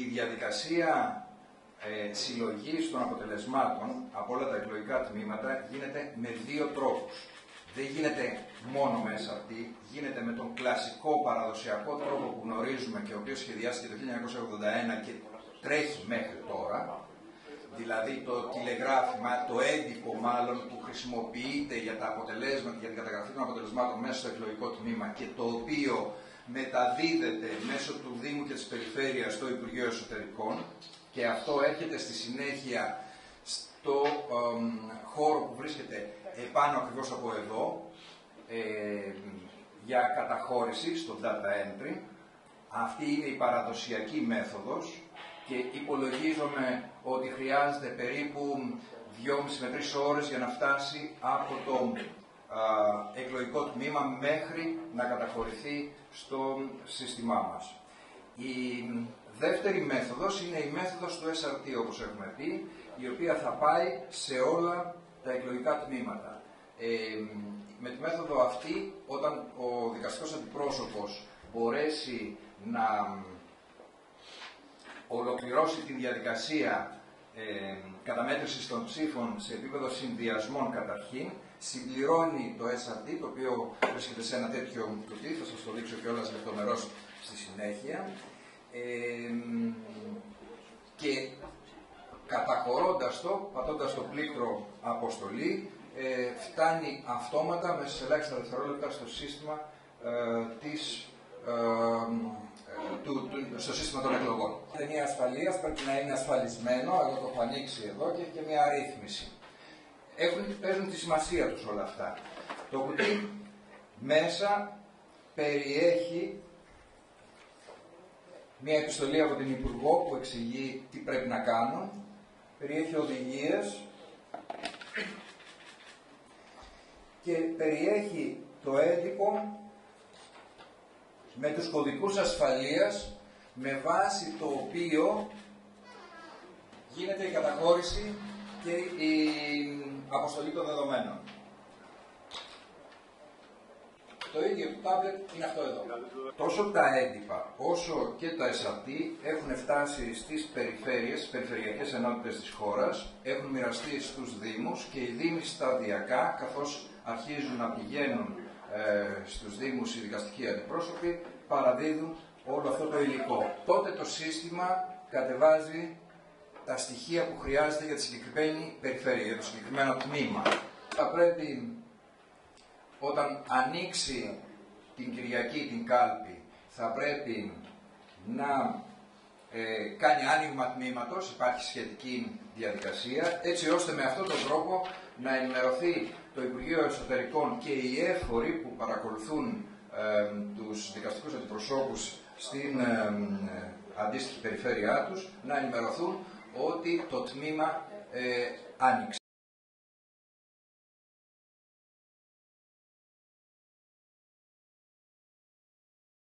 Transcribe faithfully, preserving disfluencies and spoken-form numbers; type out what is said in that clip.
διαδικασία ε, συλλογής των αποτελεσμάτων από όλα τα εκλογικά τμήματα γίνεται με δύο τρόπους. Δεν γίνεται μόνο με ες αρ τι, γίνεται με τον κλασικό παραδοσιακό τρόπο που γνωρίζουμε και ο οποίος σχεδιάστηκε το χίλια εννιακόσια ογδόντα ένα και τρέχει μέχρι τώρα. Δηλαδή το τηλεγράφημα, το έντυπο μάλλον που χρησιμοποιείται για τα αποτελέσματα, για την καταγραφή των αποτελεσμάτων μέσα στο εκλογικό τμήμα και το οποίο μεταδίδεται μέσω του Δήμου και της Περιφέρειας στο Υπουργείο Εσωτερικών και αυτό έρχεται στη συνέχεια στο ε, χώρο που βρίσκεται επάνω ακριβώς από εδώ ε, για καταχώρηση στο data entry. Αυτή είναι η παραδοσιακή μέθοδος και υπολογίζομαι ότι χρειάζεται περίπου δυόμισι με τρεις ώρες για να φτάσει από το α, εκλογικό τμήμα μέχρι να καταχωρηθεί στο σύστημά μας. Η δεύτερη μέθοδος είναι η μέθοδος του ες αρ τι, όπως έχουμε πει, η οποία θα πάει σε όλα τα εκλογικά τμήματα. Ε, με τη μέθοδο αυτή, όταν ο δικαστικός αντιπρόσωπος μπορέσει να ολοκληρώσει τη διαδικασία ε, καταμέτρησης των ψήφων σε επίπεδο συνδυασμών καταρχήν, συμπληρώνει το ες αρ τι, το οποίο βρίσκεται σε ένα τέτοιο κουτί, θα σας το δείξω κιόλας λεπτομερώς στη συνέχεια, ε, και καταχωρώντας το, πατώντας το πλήκτρο αποστολή, ε, φτάνει αυτόματα μέσα σε ελάχιστα δευτερόλεπτα στο σύστημα ε, της ε, Του, του, στο σύστημα των εκλογών. Η ταινία ασφαλείας πρέπει να είναι ασφαλισμένο, εγώ το έχω ανοίξει εδώ και έχει και μια αρρύθμιση. Έχουν, παίζουν τη σημασία τους όλα αυτά. Το κουτί μέσα περιέχει μια επιστολή από την Υπουργό που εξηγεί τι πρέπει να κάνουν, περιέχει οδηγίες και περιέχει το έντυπο με τους κωδικούς ασφαλείας, με βάση το οποίο γίνεται η καταχώρηση και η αποστολή των δεδομένων. Το ίδιο το tablet είναι αυτό εδώ. Τόσο τα έντυπα όσο και τα ες αρ τι έχουν φτάσει στις περιφέρειες, στις περιφερειακές ενότητες της χώρας, έχουν μοιραστεί στους Δήμους και οι Δήμοι σταδιακά, καθώς αρχίζουν να πηγαίνουν Ε, στους Δήμους οι δικαστικοί αντιπρόσωποι, παραδίδουν όλο αυτό το υλικό. Τότε το σύστημα κατεβάζει τα στοιχεία που χρειάζεται για τη συγκεκριμένη περιφέρεια, για το συγκεκριμένο τμήμα. Θα πρέπει όταν ανοίξει την Κυριακή την κάλπη, θα πρέπει να ε, κάνει άνοιγμα τμήματος, υπάρχει σχετική διαδικασία, έτσι ώστε με αυτόν τον τρόπο να ενημερωθεί το Υπουργείο Εσωτερικών και οι έφοροι που παρακολουθούν ε, τους δικαστικούς αντιπροσώπους στην ε, ε, αντίστοιχη περιφέρειά τους, να ενημερωθούν ότι το τμήμα ε, άνοιξε.